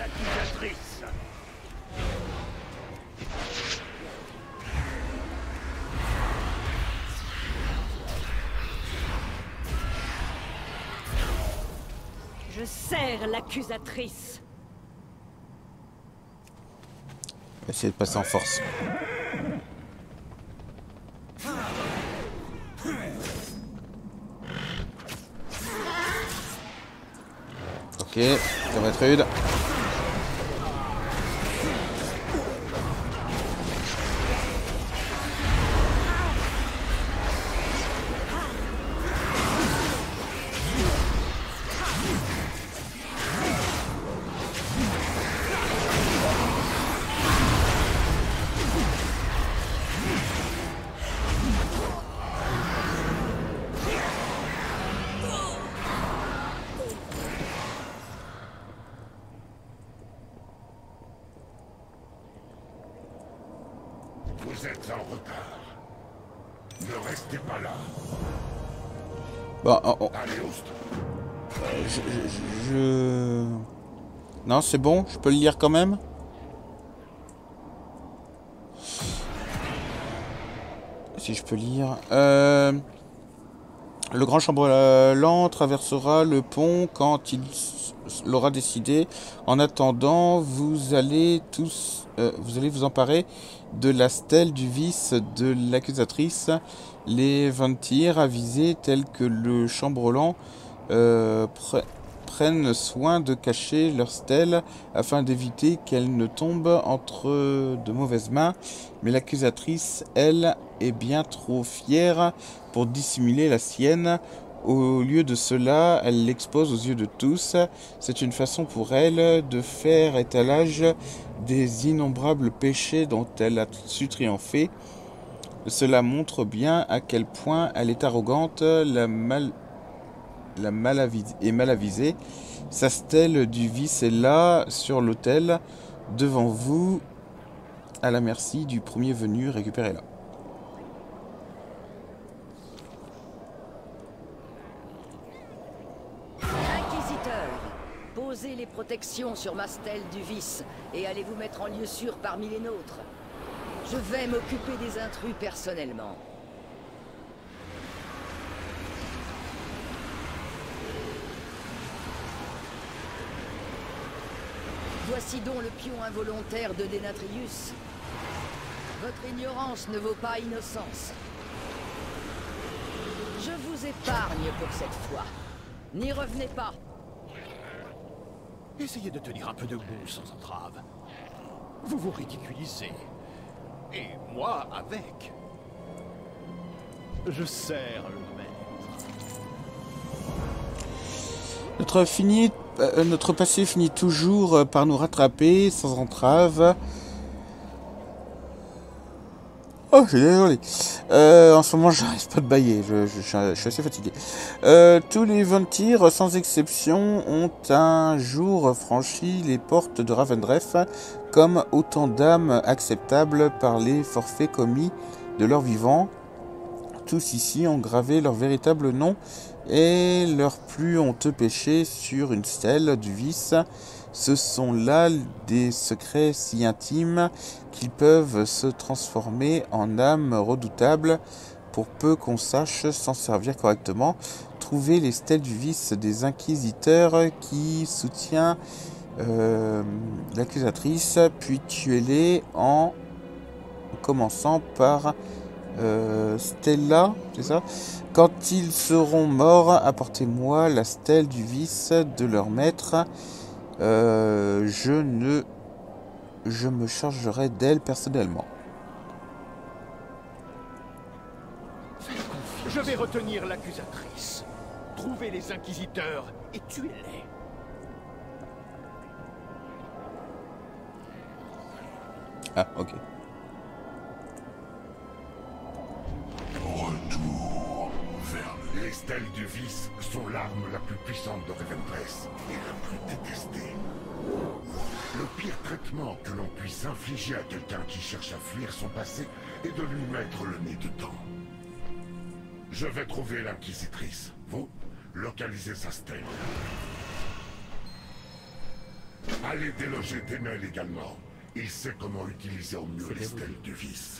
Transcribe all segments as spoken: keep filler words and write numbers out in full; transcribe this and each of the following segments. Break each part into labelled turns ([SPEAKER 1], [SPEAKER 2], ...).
[SPEAKER 1] l'accusatrice.
[SPEAKER 2] Je sers l'accusatrice.
[SPEAKER 3] Essayer de passer en force. Ok, ça va être rude.
[SPEAKER 1] Vous êtes en retard. Ne restez pas là.
[SPEAKER 3] Bon, oh, oh.
[SPEAKER 1] Allez, Oust.
[SPEAKER 3] Je, je, je... Non, c'est bon, je peux le lire quand même. Si je peux lire. Euh... Le grand chambellan traversera le pont quand il l'aura décidé. En attendant, vous allez tous, euh, vous allez vous emparer de la stèle du vice de l'accusatrice. Les Ventir avisés tels que le chambellan euh, pre prennent soin de cacher leur stèle afin d'éviter qu'elle ne tombe entre de mauvaises mains. Mais l'accusatrice, elle, est bien trop fière pour dissimuler la sienne. Au lieu de cela, elle l'expose aux yeux de tous. C'est une façon pour elle de faire étalage des innombrables péchés dont elle a su triompher. Cela montre bien à quel point elle est arrogante, la mal... la mal avisée, et mal avisée. Sa stèle du vice est là, sur l'autel, devant vous, à la merci du premier venu, récupérez-la.
[SPEAKER 4] Inquisiteur, posez les protections sur ma stèle du vice et allez vous mettre en lieu sûr parmi les nôtres. Je vais m'occuper des intrus personnellement. Voici donc le pion involontaire de Dénatrius. Votre ignorance ne vaut pas innocence. Je vous épargne pour cette fois. N'y revenez pas.
[SPEAKER 1] Essayez de tenir un peu debout sans entrave. Vous vous ridiculisez. Et moi avec. Je sers le maître.
[SPEAKER 3] Notre, fini, euh, notre passé finit toujours par nous rattraper sans entrave. Oh, je suis désolé. Euh, en ce moment, j'arrive pas de bailler. Je, je, je, je suis assez fatigué. Euh, tous les Ventir, sans exception, ont un jour franchi les portes de Ravendreth comme autant d'âmes acceptables par les forfaits commis de leur vivant. Tous ici ont gravé leur véritable nom et leurs plus honteux péchés sur une stèle du vice. Ce sont là des secrets si intimes qu'ils peuvent se transformer en âmes redoutables pour peu qu'on sache s'en servir correctement. Trouvez les stèles du vice des inquisiteurs qui soutient euh, l'accusatrice, puis tuez-les en commençant par euh, Stella, c'est ça? Quand ils seront morts, apportez-moi la stèle du vice de leur maître. Euh, je ne... Je me chargerai d'elle personnellement.
[SPEAKER 1] Je vais retenir l'accusatrice. Trouvez les inquisiteurs et tuez-les.
[SPEAKER 3] Ah, ok.
[SPEAKER 1] Retour vers le... Les stèles du vice sont l'arme la plus puissante de Ravendreth et la plus détestée. Le pire traitement que l'on puisse infliger à quelqu'un qui cherche à fuir son passé est de lui mettre le nez dedans. Je vais trouver l'inquisitrice. Vous, localisez sa stèle. Allez déloger Denel également. Il sait comment utiliser au mieux les stèles du vice.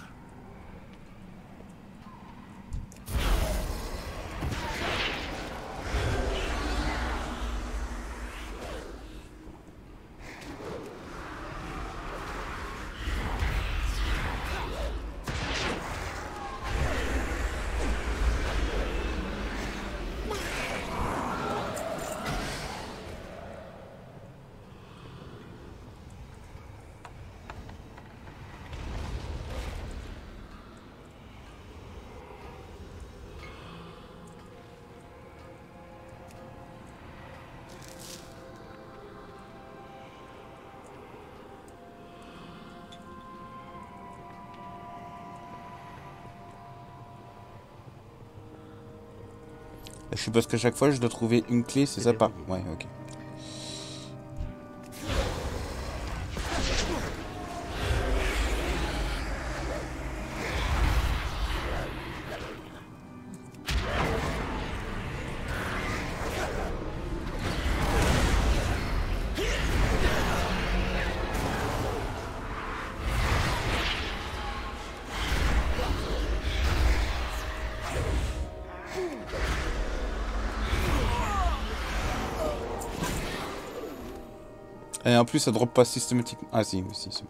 [SPEAKER 3] Je suppose qu'à chaque fois je dois trouver une clé, c'est ça pas? Ouais, ok. Et en plus, ça drop pas systématiquement. Ah si, si, si.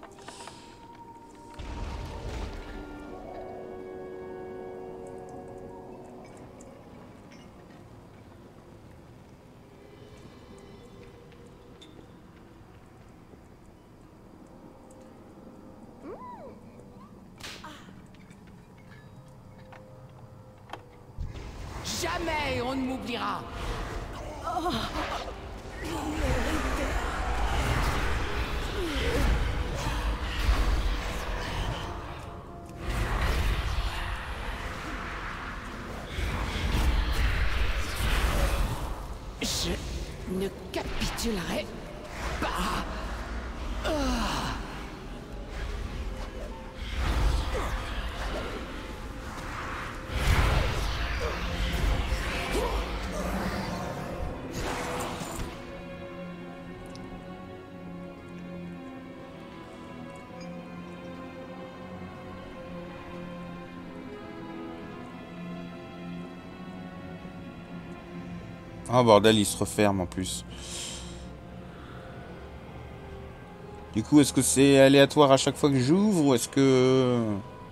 [SPEAKER 4] Jamais on ne m'oubliera. Oh. Je ne capitulerai pas. Oh.
[SPEAKER 3] Ah bordel, il se referme en plus. Du coup, est-ce que c'est aléatoire à chaque fois que j'ouvre ou est-ce que...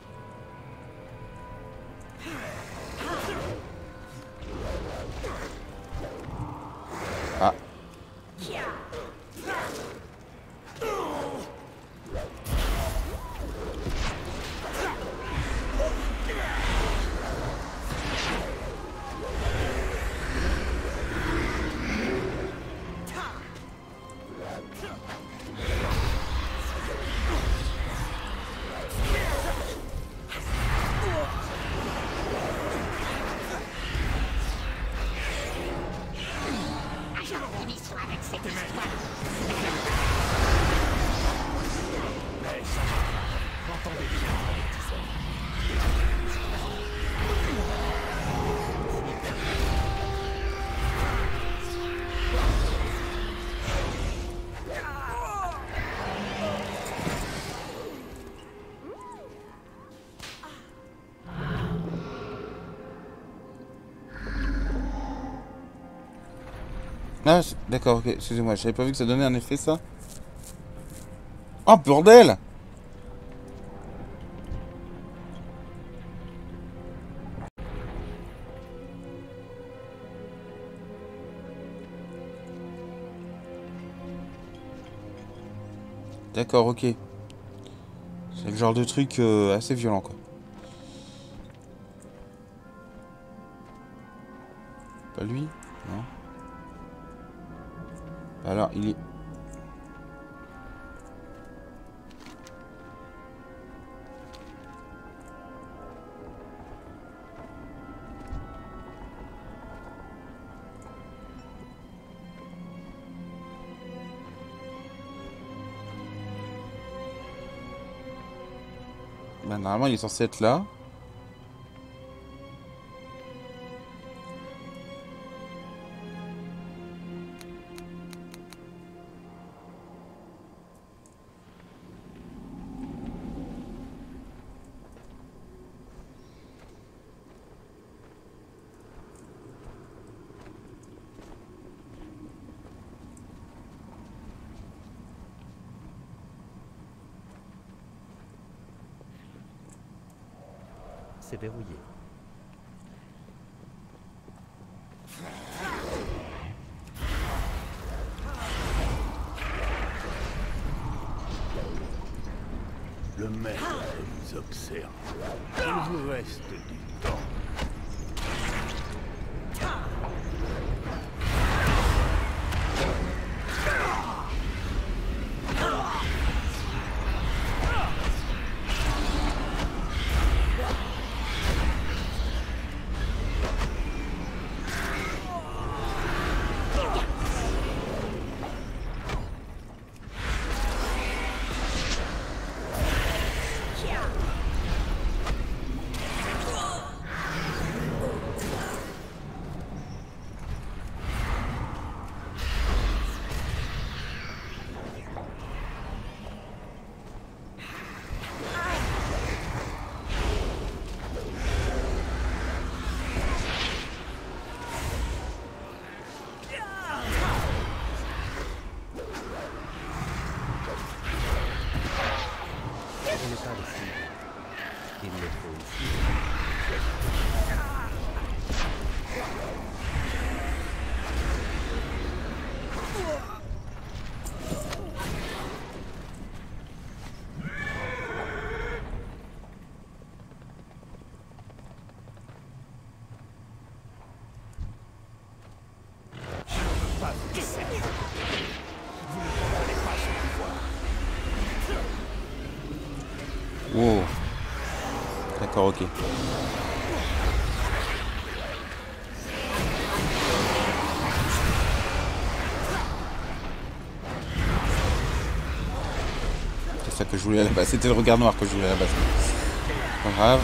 [SPEAKER 3] Ah. Ah, d'accord, ok, excusez-moi, j'avais pas vu que ça donnait un effet, ça. Oh, bordel! D'accord, ok. C'est le genre de truc euh, assez violent, quoi. Pas lui? Non. Alors, il est... Bah, normalement, il est censé être là.
[SPEAKER 5] s'est verrouillé.
[SPEAKER 6] Le maître nous observe. Il vous reste du temps.
[SPEAKER 3] Wow. D'accord, ok. C'est ça que je voulais à la base. C'était le regard noir que je voulais à la base. Pas grave.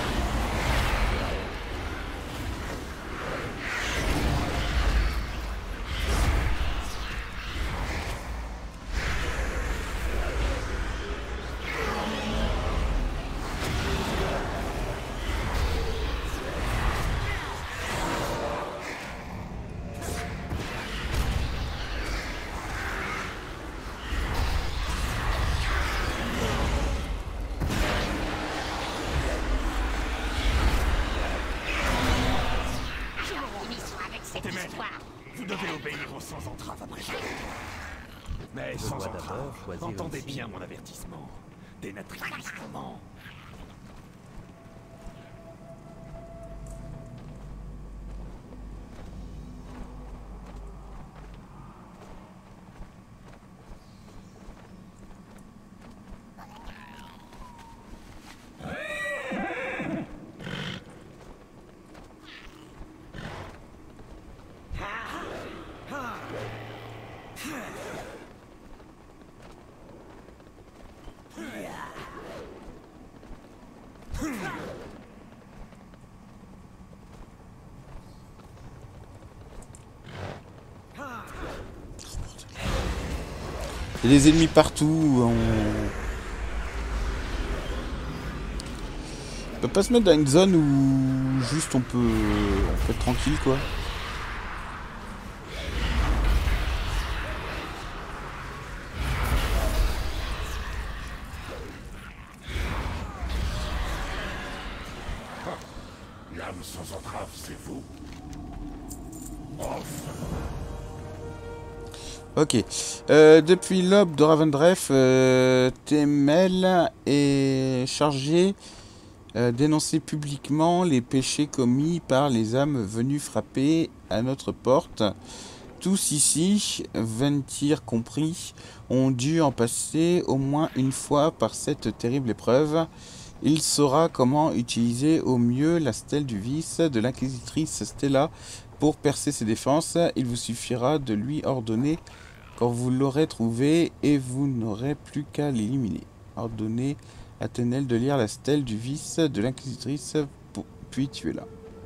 [SPEAKER 6] Vous devez obéir sans entrave après tout. Mais
[SPEAKER 5] Je
[SPEAKER 6] sans
[SPEAKER 5] dois
[SPEAKER 6] entrave,
[SPEAKER 5] d'abord choisir
[SPEAKER 6] entendez
[SPEAKER 5] une
[SPEAKER 6] bien
[SPEAKER 5] cible.
[SPEAKER 6] mon avertissement. Dénatrix comment?
[SPEAKER 3] Il y a des ennemis partout. On... on peut pas se mettre dans une zone où juste on peut, on peut être tranquille quoi.
[SPEAKER 1] L'âme sans entrave, c'est vous. Enfin.
[SPEAKER 3] Ok. Euh, depuis l'aube de Ravendreth, euh, Temel est chargé euh, d'énoncer publiquement les péchés commis par les âmes venues frapper à notre porte. Tous ici, Ventir compris, ont dû en passer au moins une fois par cette terrible épreuve. Il saura comment utiliser au mieux la stèle du vice de l'inquisitrice Stella pour percer ses défenses. Il vous suffira de lui ordonner quand vous l'aurez trouvé et vous n'aurez plus qu'à l'éliminer. Ordonnez à Tenel de lire la stèle du vice de l'inquisitrice, puis tuez-la.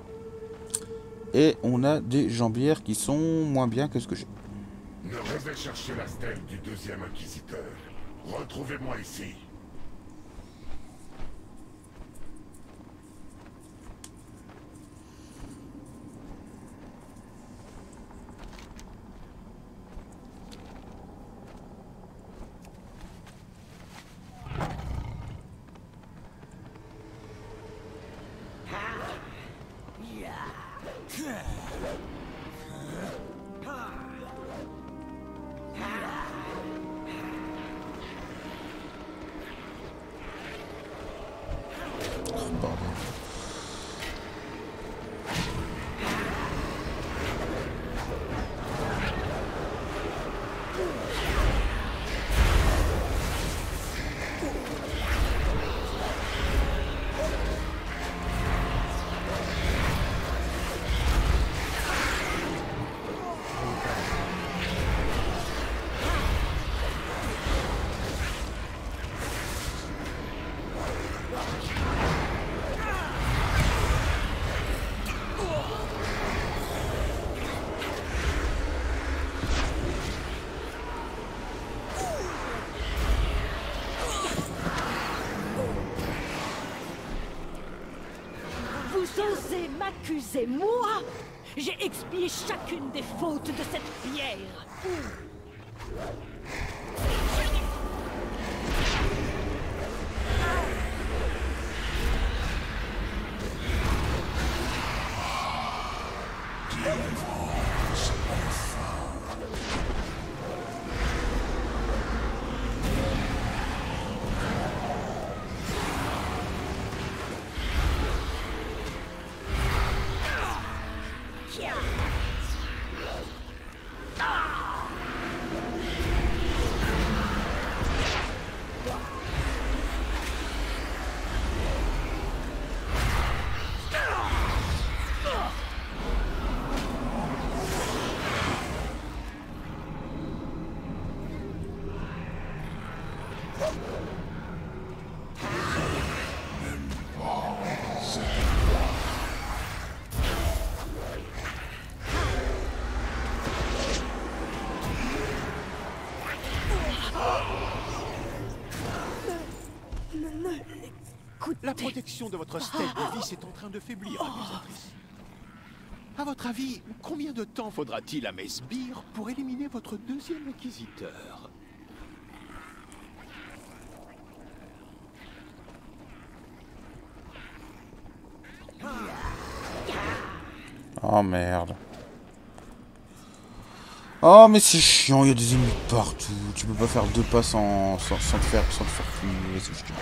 [SPEAKER 3] Et on a des jambières qui sont moins bien que ce que j'ai.
[SPEAKER 1] Ne restez chercher la stèle du deuxième inquisiteur. Retrouvez-moi ici.
[SPEAKER 2] Osez m'accuser, moi? J'ai expié chacune des fautes de cette pierre.
[SPEAKER 6] La protection de votre stèle de vis est en train de faiblir, accusatrice. À votre avis, combien de temps faudra-t-il à mes sbires pour éliminer votre deuxième inquisiteur?
[SPEAKER 3] Oh merde. Oh mais c'est chiant, il y a des ennemis partout. Tu peux pas faire deux pas sans, sans, sans te faire sans te faire tuer, c'est chiant.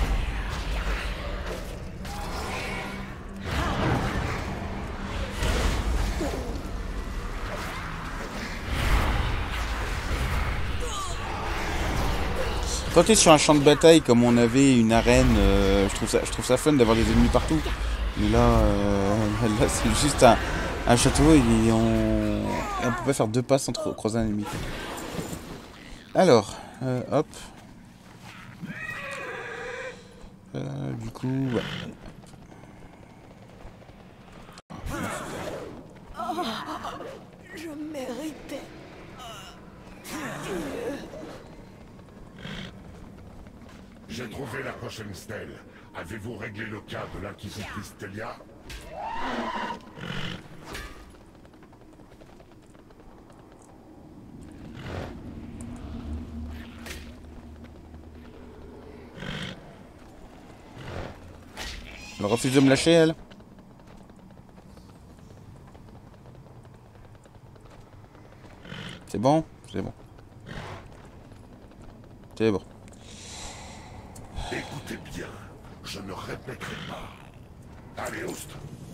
[SPEAKER 3] Quand t'es sur un champ de bataille comme on avait une arène, euh, je trouve ça, je trouve ça fun d'avoir des ennemis partout. Mais là, euh, là c'est juste un, un château et on, et on peut pas faire deux pas sans croiser un ennemi. Alors, euh, hop. Euh, du coup, ouais.
[SPEAKER 2] Oh, je méritais.
[SPEAKER 1] J'ai trouvé la prochaine stèle. Avez-vous réglé le cas de l'inquisitrice Telia?
[SPEAKER 3] Elle refuse de me lâcher, elle. C'est bon? C'est bon. C'est bon.
[SPEAKER 1] Écoutez bien, je ne répéterai pas. Allez, Oust.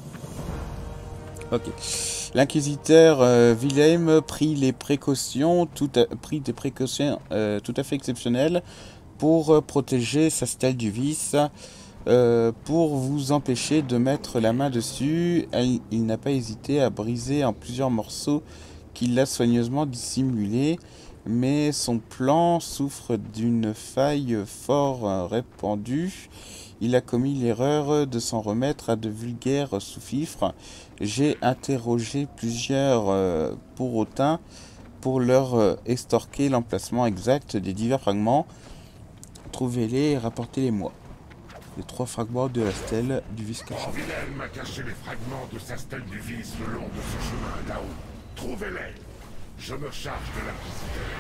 [SPEAKER 3] Ok. L'inquisiteur euh, Wilhelm prit les précautions, tout à, prit des précautions euh, tout à fait exceptionnelles pour euh, protéger sa stèle du vice. Euh, pour vous empêcher de mettre la main dessus, elle, il n'a pas hésité à briser en plusieurs morceaux qu'il a soigneusement dissimulés, mais son plan souffre d'une faille fort euh, répandue. Il a commis l'erreur de s'en remettre à de vulgaires sous-fifres. J'ai interrogé plusieurs euh, Porotins pour leur euh, extorquer l'emplacement exact des divers fragments. Trouvez-les et rapportez-les-moi. Les trois fragments de la stèle du vice caché.
[SPEAKER 1] Wilhelm a caché les fragments de sa stèle du vice le long de ce chemin là-haut. Trouvez-les. Je me charge de l'inquisiteur.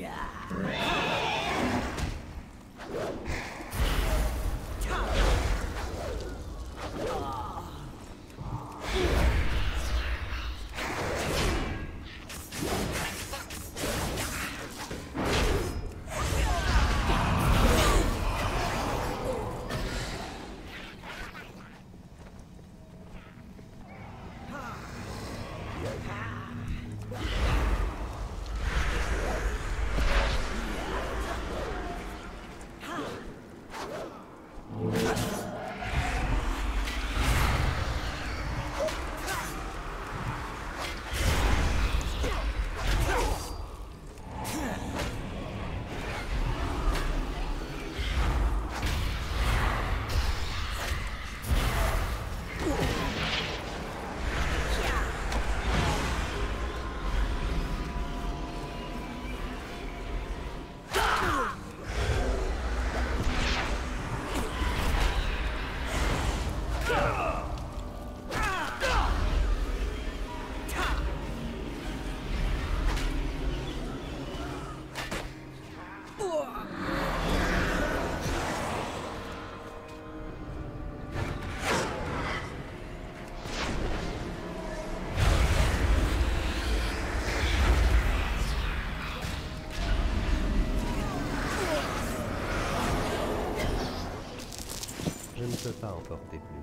[SPEAKER 5] Je ne peux pas emporter plus.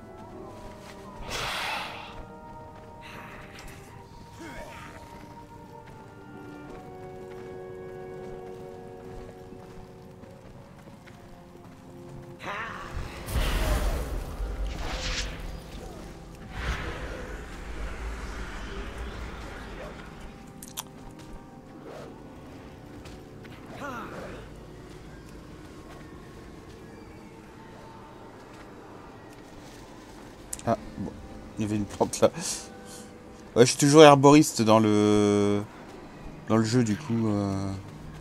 [SPEAKER 3] Ah, bon. Il y avait une plante là. Ouais, je suis toujours herboriste dans le... Dans le jeu, du coup... Euh...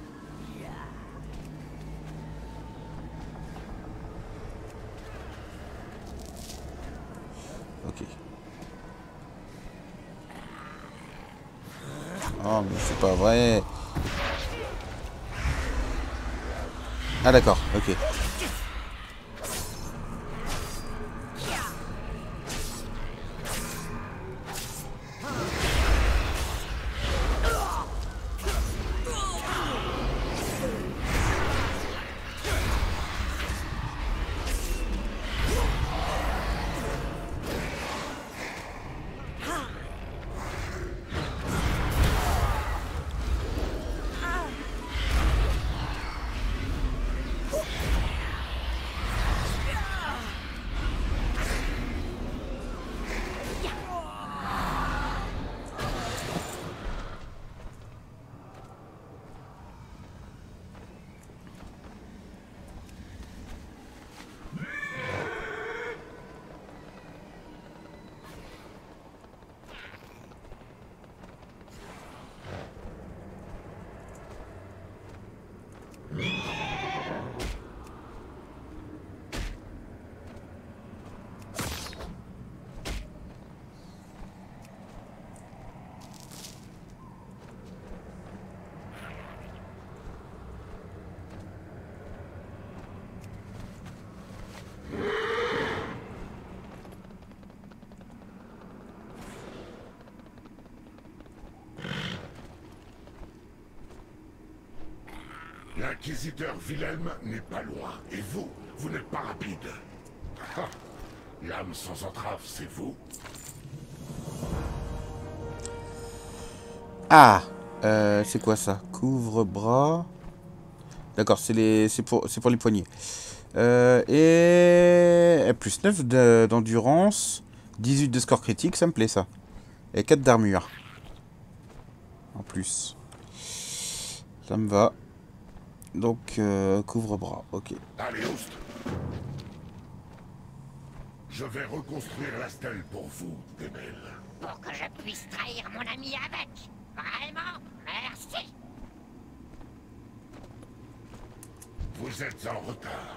[SPEAKER 3] Ok. Oh, mais c'est pas vrai. Ah d'accord, ok.
[SPEAKER 1] L'inquisiteur Wilhelm n'est pas loin. Et vous, vous n'êtes pas rapide. Ah, l'âme sans entrave, c'est vous?
[SPEAKER 3] Ah euh, c'est quoi ça? Couvre-bras. D'accord, c'est les, c'est pour, c'est pour les poignets. Euh, et plus neuf d'endurance, dix-huit de score critique, ça me plaît ça. Et quatre d'armure. En plus. Ça me va. Donc, euh, couvre-bras, ok.
[SPEAKER 1] Allez, Oust. Je vais reconstruire la stèle pour vous, Démel.
[SPEAKER 7] Pour que je puisse trahir mon ami avec. Vraiment, merci.
[SPEAKER 1] Vous êtes en retard.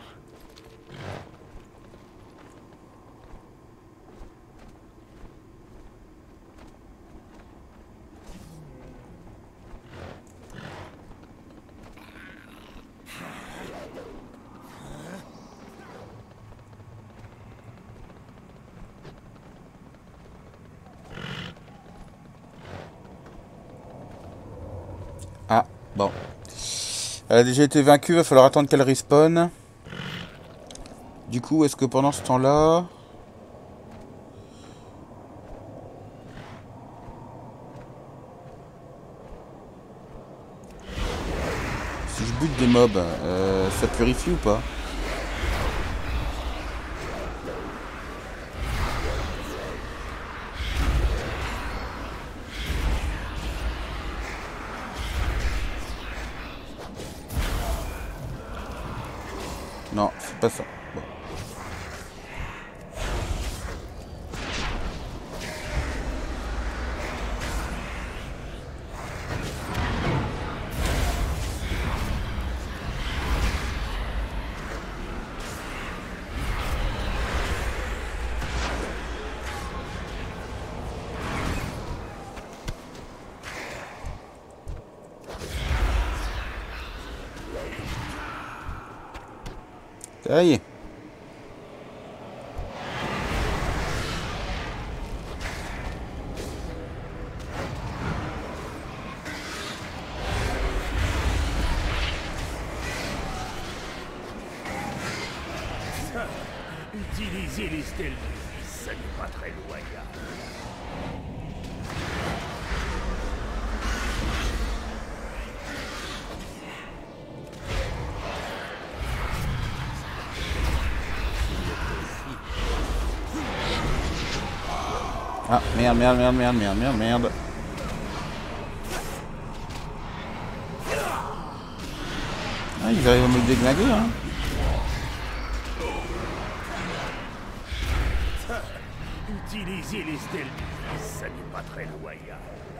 [SPEAKER 3] Bon. Elle a déjà été vaincue, va falloir attendre qu'elle respawn. Du coup, est-ce que pendant ce temps-là... Si je bute des mobs, euh, ça purifie ou pas? Non, c'est pas ça. Bon. Ça y est.
[SPEAKER 8] Utiliser les stèles du fils, ça n'est pas très loyal.
[SPEAKER 3] Ah, merde, merde, merde, merde, merde, merde, merde. Ah, ils arrivent à me déglinguer, hein.
[SPEAKER 8] Utiliser les stèles du fils, ça n'est pas très loyal.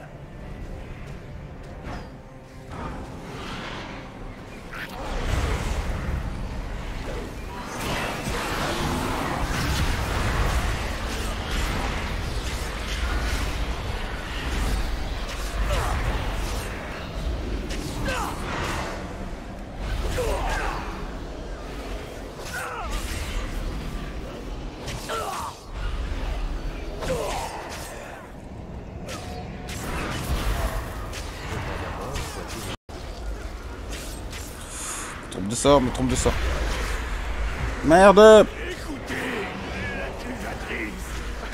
[SPEAKER 3] Trompe de sort, me trompe de sort. Merde!
[SPEAKER 8] Écoutez, l'accusatrice.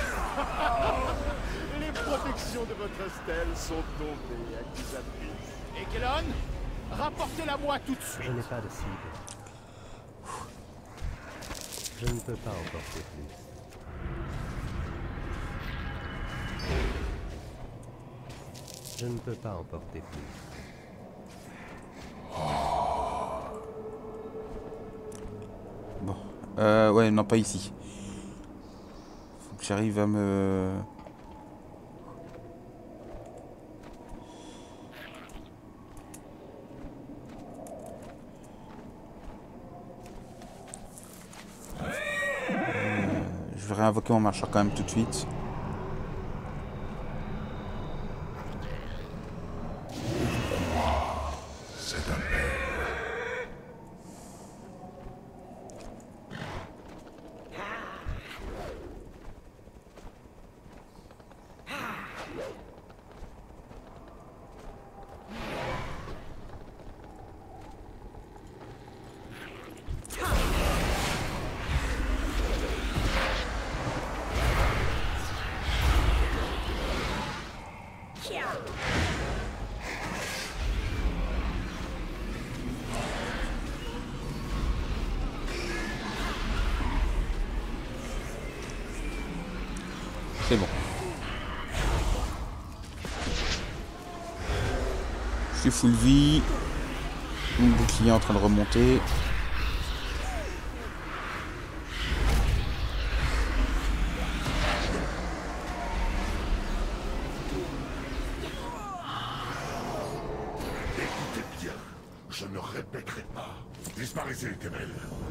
[SPEAKER 6] Les protections de votre stèle sont tombées, accusatrice. Et Kellon, rapportez-la-moi tout de suite.
[SPEAKER 5] Je n'ai pas de cible. Je ne peux pas emporter plus. Je ne peux pas emporter plus.
[SPEAKER 3] Bon. Euh, ouais, non, pas ici. Faut que j'arrive à me... Euh, je vais réinvoquer mon marcheur quand même tout de suite. C'est bon. Je suis full vie. Mon bouclier est en train de remonter.
[SPEAKER 1] Écoutez bien, je ne répéterai pas. Disparaissez les ténèbres.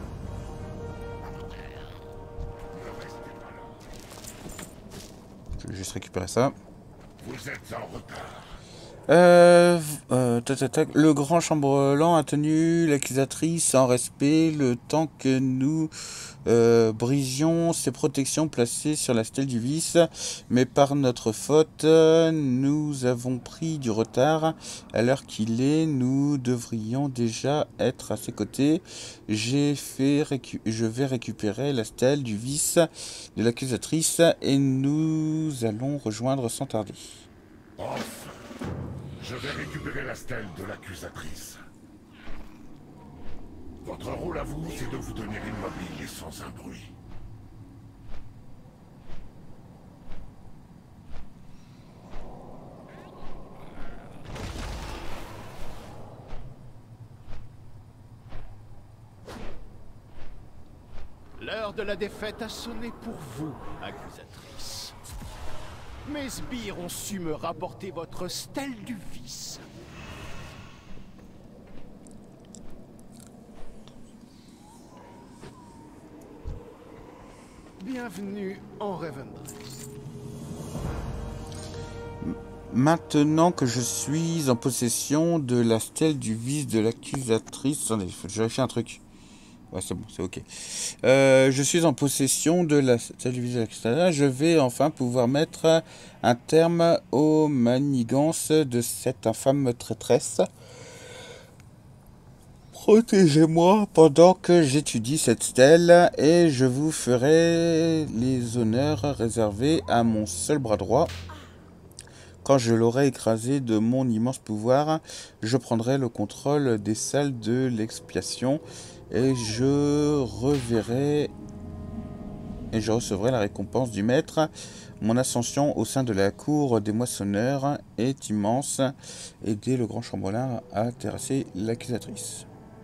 [SPEAKER 1] Ne restez pas là.
[SPEAKER 3] Je vais juste récupérer ça.
[SPEAKER 1] Vous êtes en retard.
[SPEAKER 3] Euh, euh Euh, tac, tac, tac. Le grand chambellan a tenu l'accusatrice en respect le temps que nous euh, brisions ses protections placées sur la stèle du vice, mais par notre faute, nous avons pris du retard. À l'heure qu'il est, nous devrions déjà être à ses côtés. J'ai fait récu- je vais récupérer la stèle du vice de l'accusatrice et nous allons rejoindre sans tarder.
[SPEAKER 1] Off. Je vais récupérer la stèle de l'accusatrice. Votre rôle à vous, c'est de vous tenir immobile et sans un bruit.
[SPEAKER 6] L'heure de la défaite a sonné pour vous, accusatrice. Mes sbires ont su me rapporter votre stèle du vice. Bienvenue en Revendreth.
[SPEAKER 3] Maintenant que je suis en possession de la stèle du vice de l'accusatrice... Attendez, faut que je vérifie un truc. Ouais, c'est bon, c'est ok. Euh, je suis en possession de la stèle du vice de l'accusatrice. Je vais enfin pouvoir mettre un terme aux manigances de cette infâme traîtresse. Protégez-moi pendant que j'étudie cette stèle et je vous ferai les honneurs réservés à mon seul bras droit. Quand je l'aurai écrasé de mon immense pouvoir, je prendrai le contrôle des salles de l'expiation et je reverrai et je recevrai la récompense du maître. Mon ascension au sein de la cour des moissonneurs est immense. Aider le grand chambellan à terrasser l'accusatrice.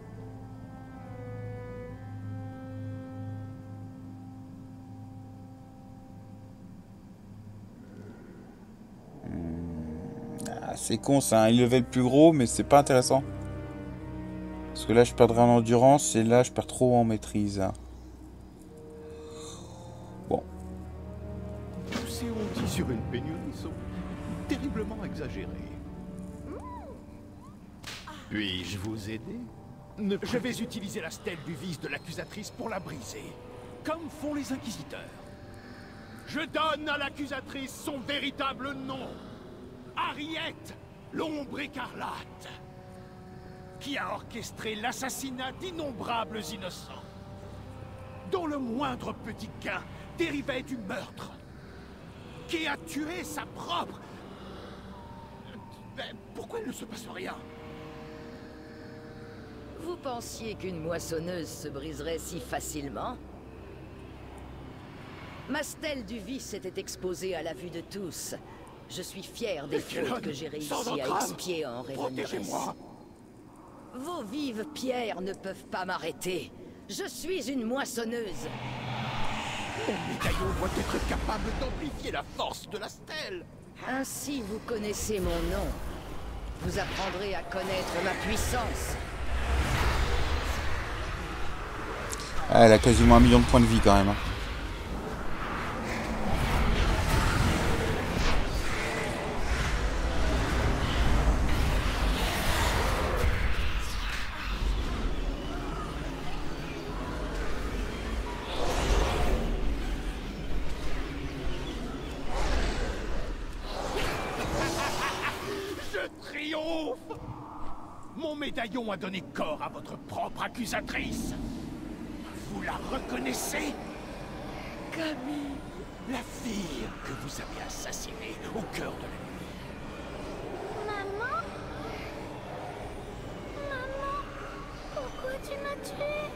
[SPEAKER 3] C'est con, c'est un level plus gros, mais c'est pas intéressant. Parce que là, je perdrai en endurance et là, je perds trop en maîtrise. Bon.
[SPEAKER 6] Tous ces on dit sur une pénurie sont terriblement exagérés. Puis-je vous aider? Ne- Je vais utiliser la stèle du vice de l'accusatrice pour la briser, comme font les inquisiteurs. Je donne à l'accusatrice son véritable nom. Harriet, l'ombre écarlate, qui a orchestré l'assassinat d'innombrables innocents, dont le moindre petit gain dérivait du meurtre, qui a tué sa propre... Mais pourquoi il ne se passe rien?
[SPEAKER 4] Vous pensiez qu'une moissonneuse se briserait si facilement? Ma stèle du vice était exposée à la vue de tous. Je suis fier des fautes que j'ai réussi à expier en Revendreth. Vos vives pierres ne peuvent pas m'arrêter. Je suis une moissonneuse.
[SPEAKER 6] Mon médaillon doit être capable d'amplifier la force de la stèle.
[SPEAKER 4] Ainsi vous connaissez mon nom. Vous apprendrez à connaître ma puissance.
[SPEAKER 3] Ah, elle a quasiment un million de points de vie quand même.
[SPEAKER 6] Mon médaillon a donné corps à votre propre accusatrice. Vous la reconnaissez?
[SPEAKER 4] Camille.
[SPEAKER 6] La fille que vous avez assassinée au cœur de la nuit.
[SPEAKER 9] Maman? Maman? Pourquoi tu m'as tué?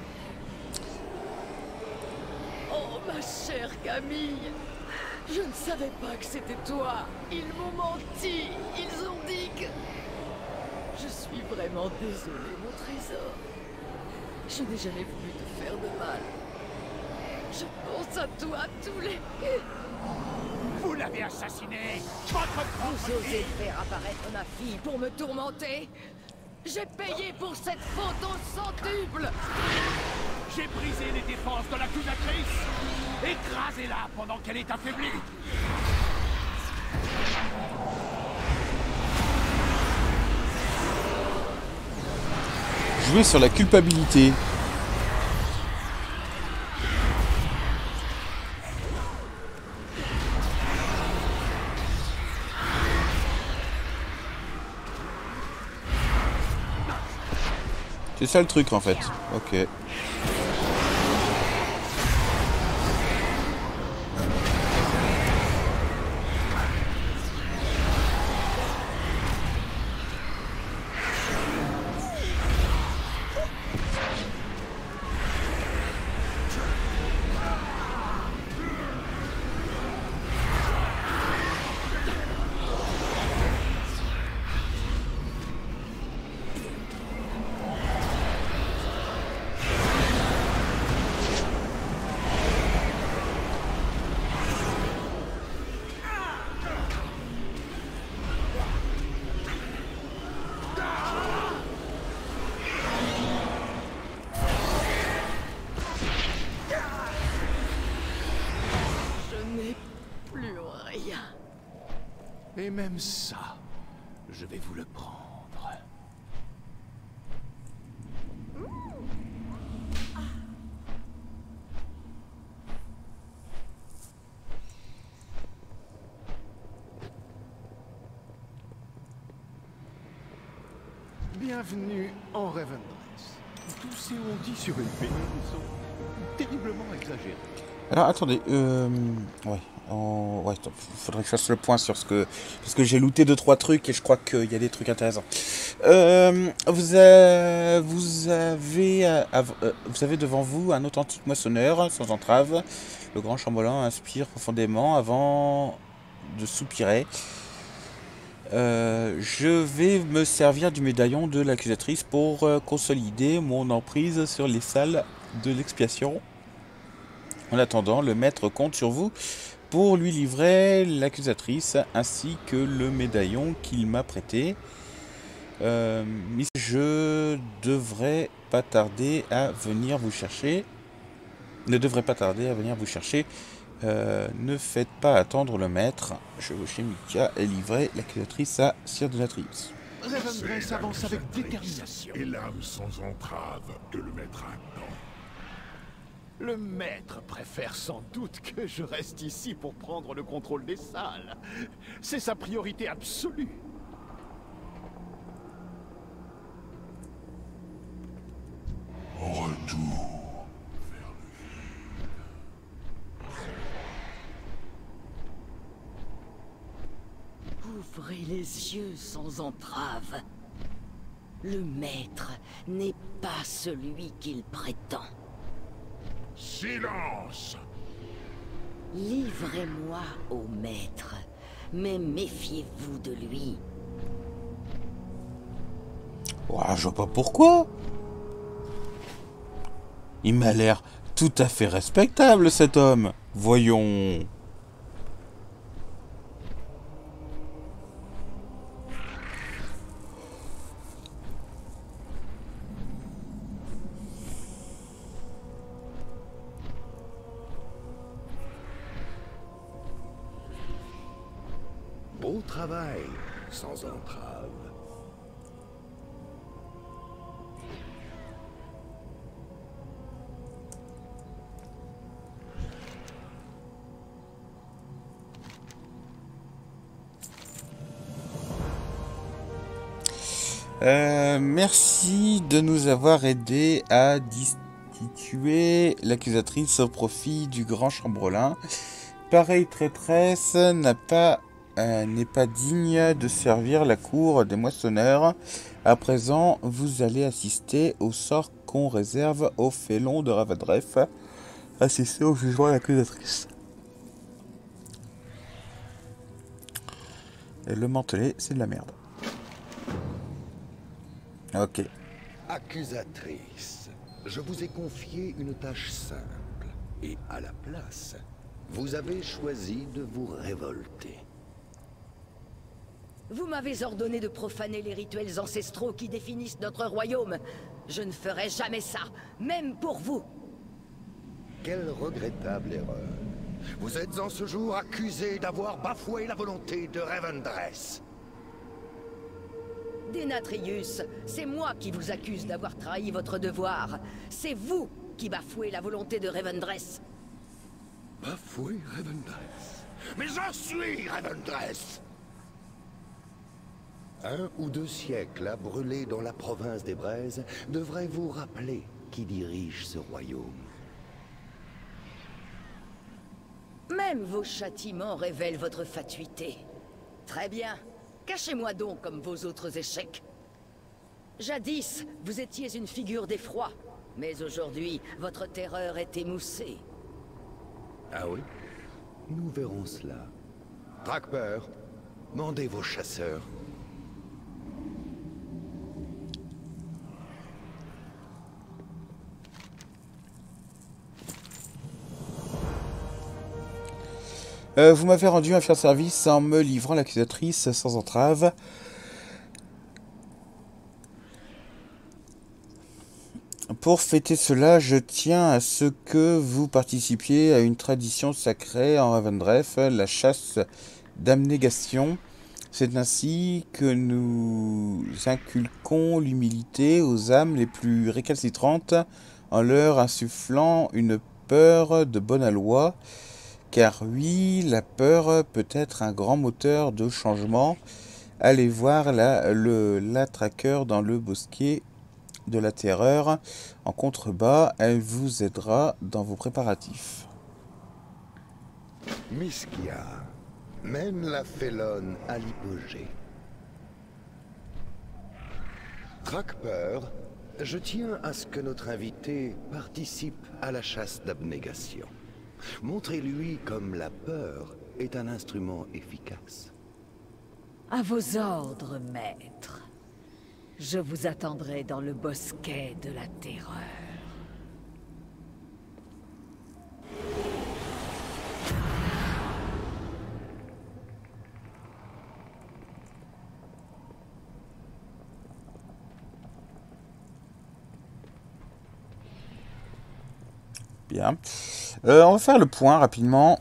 [SPEAKER 2] Oh, ma chère Camille, je ne savais pas que c'était toi. Ils m'ont menti. Ils ont dit que... Je suis vraiment désolée, mon trésor. Je n'ai jamais voulu te faire de mal. Je pense à toi tous les...
[SPEAKER 6] Vous l'avez assassinée! Votre propre
[SPEAKER 4] Vous osez
[SPEAKER 6] fille.
[SPEAKER 4] faire apparaître ma fille pour me tourmenter? J'ai payé pour cette faute au centuple!
[SPEAKER 6] J'ai brisé les défenses de l'accusatrice! Écrasez-la pendant qu'elle est affaiblie!
[SPEAKER 3] jouer sur la culpabilité. C'est ça le truc en fait. Ok.
[SPEAKER 6] Et même ça, je vais vous le prendre. Bienvenue en Revendreth. Tous ces on-dit sur une péninsule sont terriblement exagérés.
[SPEAKER 3] Alors attendez, euh... ouais, en... ouais, attends, faudrait que je fasse le point sur ce que... Parce que j'ai looté deux trois trucs et je crois qu'il y a des trucs intéressants. Euh, vous, a... vous, avez... Euh, vous avez devant vous un authentique moissonneur, sans entrave. Le grand chambellan inspire profondément avant de soupirer. Euh, je vais me servir du médaillon de l'accusatrice pour euh, consolider mon emprise sur les salles de l'expiation. En attendant, le maître compte sur vous pour lui livrer l'accusatrice ainsi que le médaillon qu'il m'a prêté. Euh, mais je devrais pas tarder à venir vous chercher. Ne devrais pas tarder à venir vous chercher. Euh, ne faites pas attendre le maître. Chevaucher Mika et livrer l'accusatrice à Sir Donatrius.
[SPEAKER 6] Revendreth avance avec détermination.
[SPEAKER 1] Et l'âme sans entrave que le maître attend.
[SPEAKER 6] Le maître préfère sans doute que je reste ici pour prendre le contrôle des salles. C'est sa priorité absolue.
[SPEAKER 1] En retour.
[SPEAKER 4] Ouvrez les yeux sans entrave. Le maître n'est pas celui qu'il prétend.
[SPEAKER 1] Silence!
[SPEAKER 4] Livrez-moi au maître, mais méfiez-vous de lui.
[SPEAKER 3] Ouah, je vois pas pourquoi. Il m'a l'air tout à fait respectable, cet homme. Voyons.
[SPEAKER 1] Beau travail, sans entrave.
[SPEAKER 3] Euh, merci de nous avoir aidé à destituer l'accusatrice au profit du grand chambellan. Pareille traîtresse n'a pas euh, n'est pas digne de servir la cour des moissonneurs. À présent, vous allez assister au sort qu'on réserve aux félons de Revendreth. Assister au jugement de l'accusatrice. Et le mantelet, c'est de la merde. Ok.
[SPEAKER 10] Accusatrice, je vous ai confié une tâche simple. Et à la place, vous avez choisi de vous révolter.
[SPEAKER 4] Vous m'avez ordonné de profaner les rituels ancestraux qui définissent notre royaume. Je ne ferai jamais ça, même pour vous.
[SPEAKER 10] Quelle regrettable erreur. Vous êtes en ce jour accusé d'avoir bafoué la volonté de Revendreth.
[SPEAKER 4] Dénatrius, c'est moi qui vous accuse d'avoir trahi votre devoir. C'est vous qui bafouez la volonté de Revendreth.
[SPEAKER 10] Bafouer Revendreth? Mais je suis Revendreth! Un ou deux siècles à brûler dans la province des Braises devraient vous rappeler qui dirige ce royaume.
[SPEAKER 4] Même vos châtiments révèlent votre fatuité. Très bien. Cachez-moi donc comme vos autres échecs. Jadis, vous étiez une figure d'effroi, mais aujourd'hui, votre terreur est émoussée.
[SPEAKER 10] Ah oui? Nous verrons cela. Drakber, mandez vos chasseurs.
[SPEAKER 3] Euh, vous m'avez rendu un fier service en me livrant l'accusatrice sans entrave. Pour fêter cela, je tiens à ce que vous participiez à une tradition sacrée en Revendreth, la chasse d'abnégation. C'est ainsi que nous inculquons l'humilité aux âmes les plus récalcitrantes en leur insufflant une peur de bonne aloi. Car oui, la peur peut être un grand moteur de changement. Allez voir la, le, la traqueur dans le bosquet de la terreur. En contrebas, elle vous aidera dans vos préparatifs.
[SPEAKER 10] Miskia, mène la félonne à l'hypogée. Drakber, je tiens à ce que notre invité participe à la chasse d'abnégation. Montrez-lui comme la peur est un instrument efficace.
[SPEAKER 2] À vos ordres, maître. Je vous attendrai dans le bosquet de la terreur.
[SPEAKER 3] Bien. Euh, on va faire le point rapidement.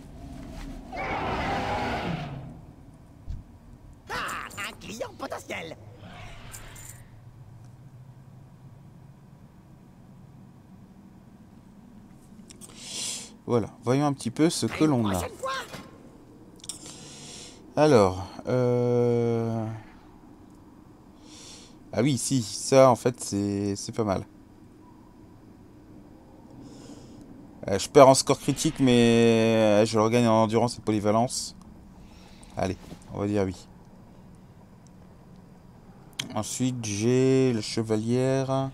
[SPEAKER 7] Ah, un client potentiel.
[SPEAKER 3] Voilà, voyons un petit peu ce que l'on a. Alors, euh... ah oui, si, ça en fait c'est c'est pas mal. Euh, je perds en score critique, mais je le regagne en endurance et polyvalence. Allez, on va dire oui. Ensuite, j'ai la chevalière.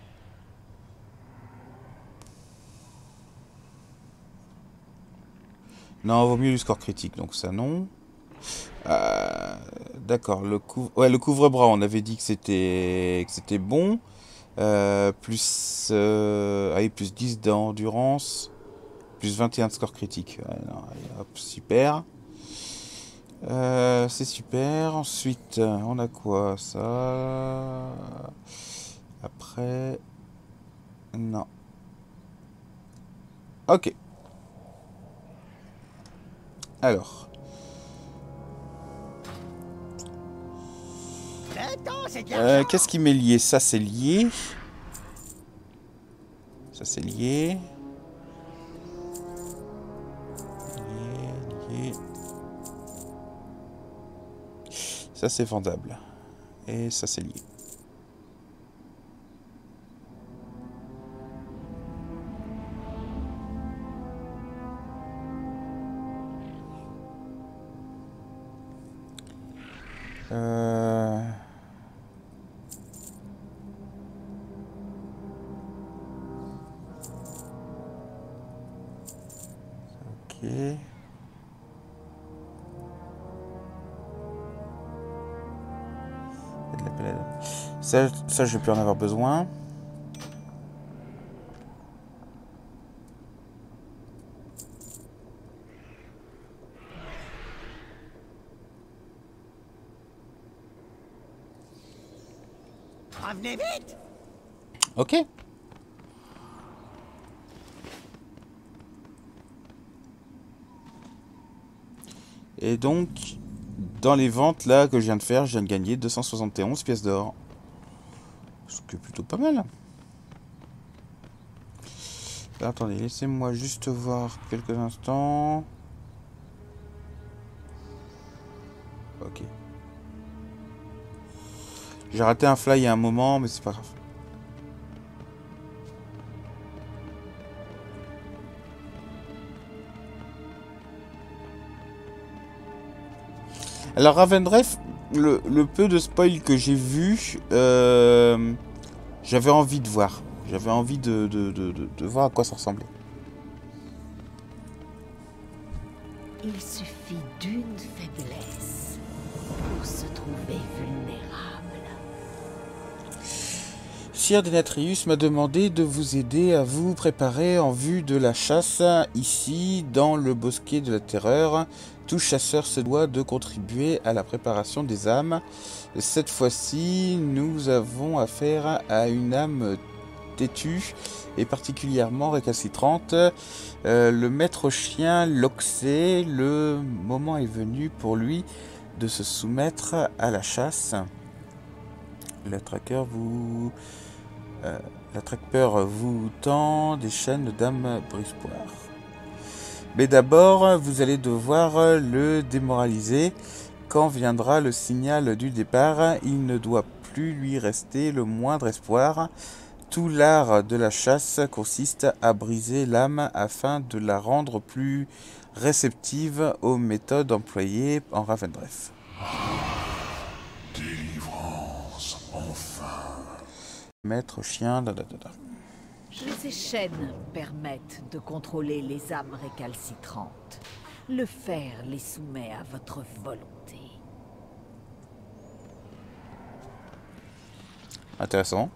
[SPEAKER 3] Non, vaut mieux du score critique, donc ça non. Euh, D'accord, le, couvre... ouais, le couvre-bras, on avait dit que c'était que c'était bon. Euh, plus, euh... allez, plus dix d'endurance. Plus vingt et un de score critique. Ouais, non, allez, hop, super. Euh, c'est super. Ensuite, on a quoi? Ça. Après. Non. Ok. Alors. Euh, Qu'est-ce qui m'est lié? Ça, c'est lié. Ça, c'est lié. Lié, lié. Ça, c'est vendable. Et ça, c'est lié. Euh... Ok. Ça, ça, je vais plus en avoir besoin.
[SPEAKER 7] Revenez vite.
[SPEAKER 3] Ok. Et donc, dans les ventes là que je viens de faire, je viens de gagner deux cent soixante et onze pièces d'or. Ce qui est plutôt pas mal. Alors, attendez, laissez-moi juste voir quelques instants. Ok. J'ai raté un fly il y a un moment, mais c'est pas grave. Alors Ravendreth, le, le peu de spoil que j'ai vu, euh, j'avais envie de voir. J'avais envie de, de, de, de, de voir à quoi ça ressemblait.
[SPEAKER 4] Il suffit d'une faiblesse pour se trouver vulnérable.
[SPEAKER 3] Sire Denatrius m'a demandé de vous aider à vous préparer en vue de la chasse ici, dans le bosquet de la terreur. Tout chasseur se doit de contribuer à la préparation des âmes. Cette fois-ci, nous avons affaire à une âme têtue et particulièrement récalcitrante. Euh, le maître chien Loxé, le moment est venu pour lui de se soumettre à la chasse. Le tracker vous... Euh, la tracker vous tend des chaînes d'âme brise-poire. Mais d'abord, vous allez devoir le démoraliser. Quand viendra le signal du départ, il ne doit plus lui rester le moindre espoir. Tout l'art de la chasse consiste à briser l'âme afin de la rendre plus réceptive aux méthodes employées en Ravendreth.
[SPEAKER 1] Délivrance, enfin.
[SPEAKER 3] Maître chien, da da da da.
[SPEAKER 11] Ces chaînes permettent de contrôler les âmes récalcitrantes. Le fer les soumet à votre volonté.
[SPEAKER 3] Intéressant.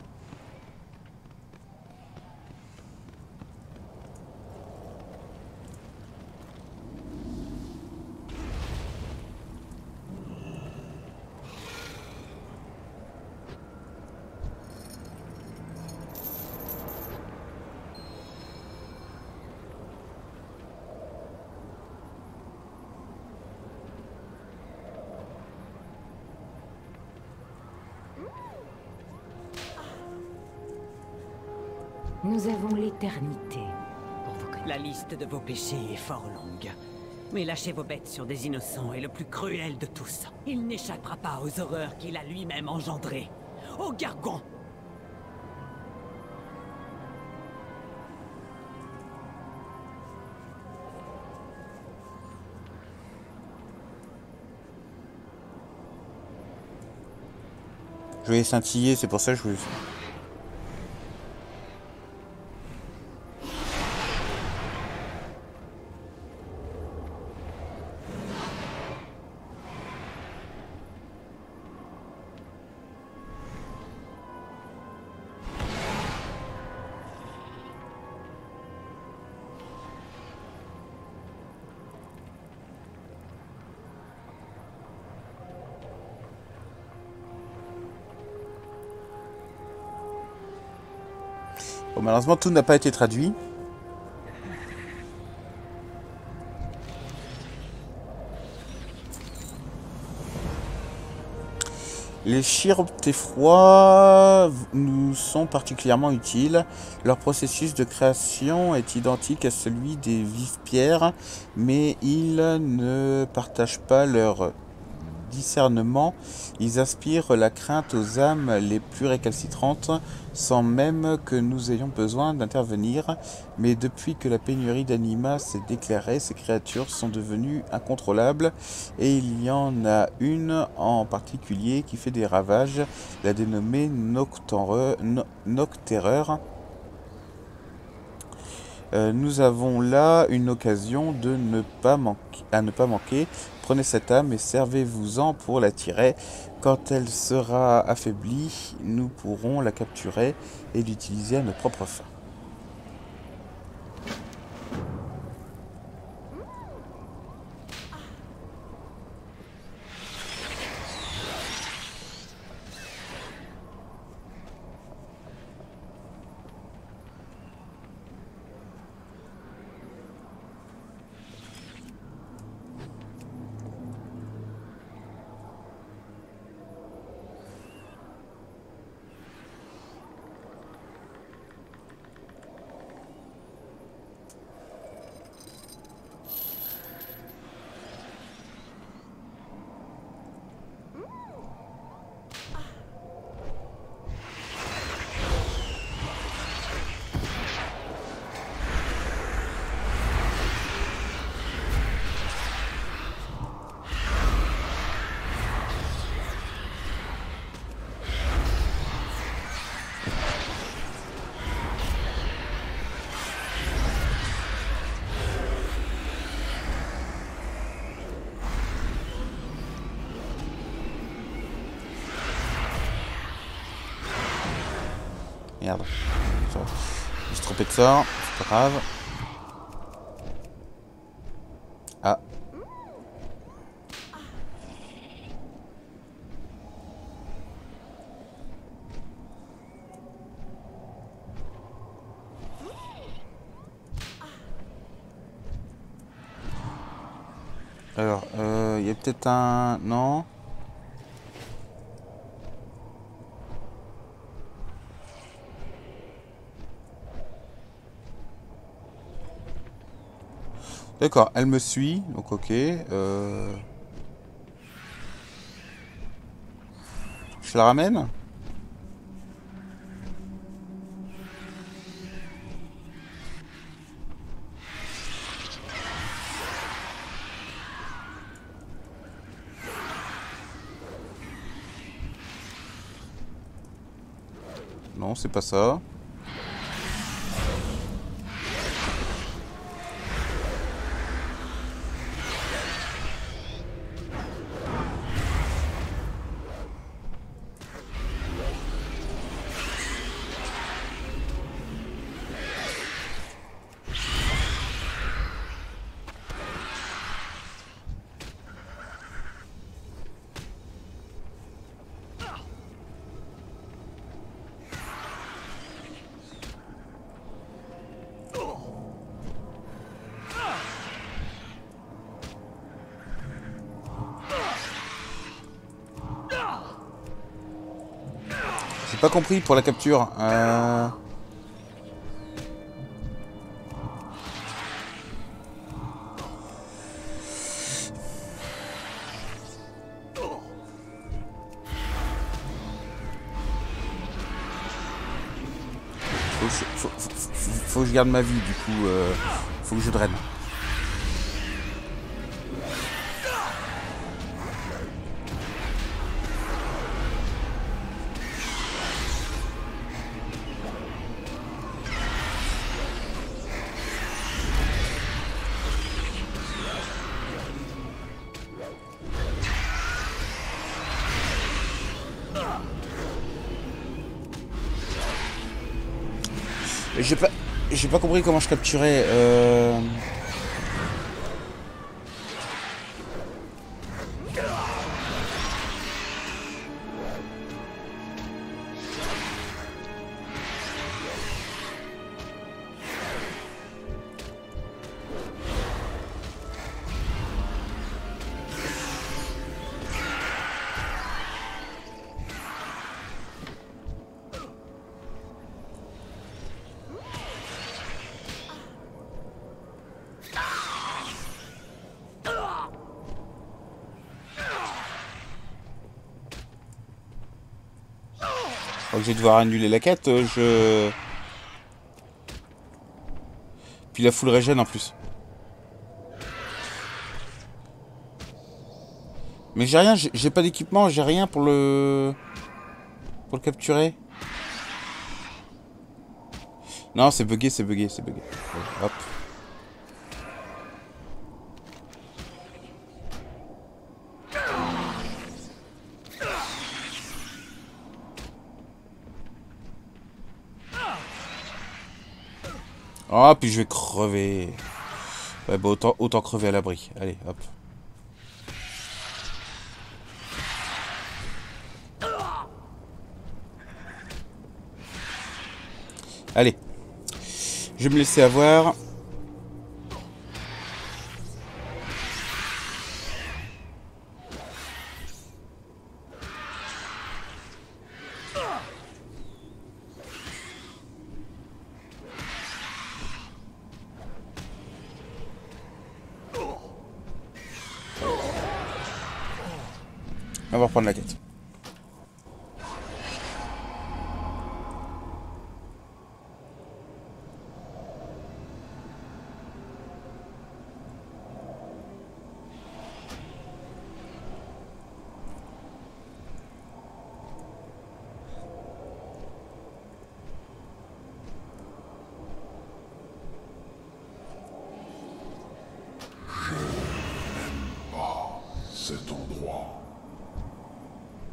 [SPEAKER 11] Nous avons l'éternité.
[SPEAKER 12] La liste de vos péchés est fort longue. Mais lâchez vos bêtes sur des innocents est le plus cruel de tous. Il n'échappera pas aux horreurs qu'il a lui-même engendrées. Au Gargon!
[SPEAKER 3] Je vais scintiller, c'est pour ça que je voulais... Bon, malheureusement, tout n'a pas été traduit. Les chiroptéphrois nous sont particulièrement utiles. Leur processus de création est identique à celui des vives pierres, mais ils ne partagent pas leur discernement. Ils inspirent la crainte aux âmes les plus récalcitrantes sans même que nous ayons besoin d'intervenir. Mais depuis que la pénurie d'anima s'est déclarée, ces créatures sont devenues incontrôlables et il y en a une en particulier qui fait des ravages, la dénommée Nocterreur. Euh, nous avons là une occasion de ne pas manquer, à ne pas manquer. Prenez cette âme et servez-vous-en pour la tirer. Quand elle sera affaiblie, nous pourrons la capturer et l'utiliser à nos propres fins. Merde. Je me suis trompé de sort. C'est pas grave. Ah. Alors, il euh, y a peut-être un... Non. D'accord, elle me suit, donc ok. Euh... Je la ramène ? Non, c'est pas ça. Pas compris pour la capture. Euh... Faut, faut, faut, faut que je garde ma vie, du coup, euh, faut que je draine. J'ai pas, j'ai pas compris comment je capturais. Euh... Je vais devoir annuler la quête, je... Puis la full régène en plus. Mais j'ai rien, j'ai pas d'équipement, j'ai rien pour le... Pour le capturer. Non, c'est bugué, c'est bugué, c'est bugué. Hop. Ah, oh, puis je vais crever. Ouais, bah autant, autant crever à l'abri. Allez, hop. Allez. Je vais me laisser avoir. On va reprendre la quête.
[SPEAKER 1] Cet endroit.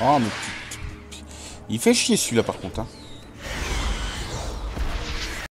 [SPEAKER 3] Oh, mais... Il fait chier celui-là par contre. Hein.